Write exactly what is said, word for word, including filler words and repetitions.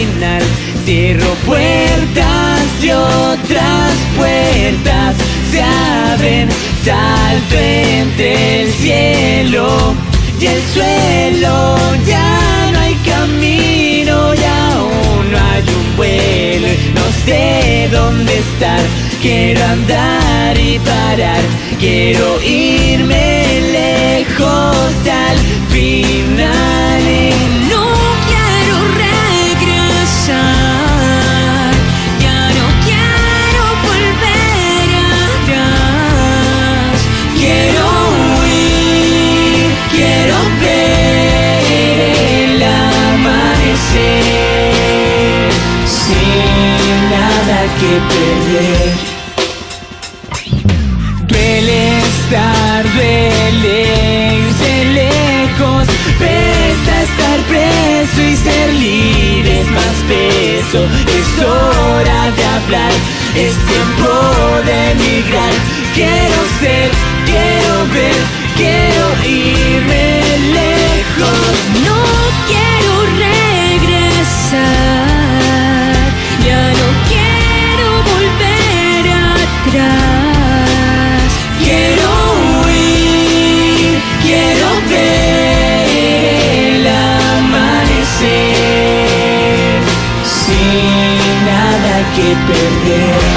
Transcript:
final. Cierro puertas y otras puertas se abren. Salto entre el cielo y el suelo. Ya no hay camino y aún no hay un vuelo. No sé dónde estar. Quiero andar y parar. Quiero irme lejos al final. Y no quiero regresar. Ya no quiero volver atrás. Quiero huir. Quiero ver el amanecer sin nada que perder. duele estar, duele irse lejos. Pesa estar preso y ser libre es más peso. Es hora de hablar, es tiempo de emigrar. Quiero ser, quiero ver, quiero irme lejos. No quiero regresar. Ya no quiero volver atrás. Quiero huir, quiero ver el amanecer sin nada que perder.